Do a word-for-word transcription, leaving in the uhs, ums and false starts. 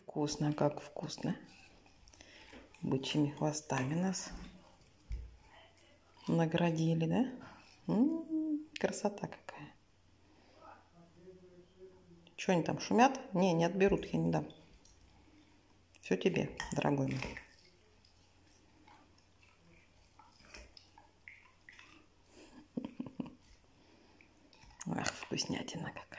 Вкусно, как вкусно. Бычьими хвостами нас наградили, да? М-м-м, красота какая. Что они там шумят? Не, не отберут, я не дам. Все тебе, дорогой мой. Ах, вкуснятина какая.